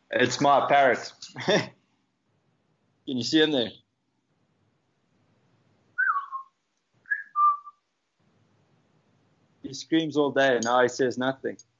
It's my parrot. Can you see him there? He screams all day, and now he says nothing.